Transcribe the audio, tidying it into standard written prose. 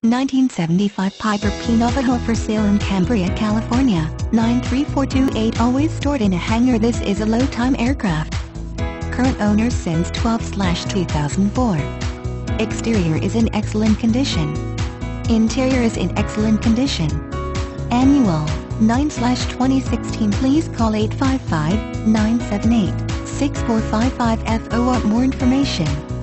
1975 Piper P-Navajo for sale in Cambria, California, 93428. Always stored in a hangar. This is a low-time aircraft. Current owner since 12/2004. Exterior is in excellent condition. Interior is in excellent condition. Annual, 9/2016. Please call 855-978-6455 for more information.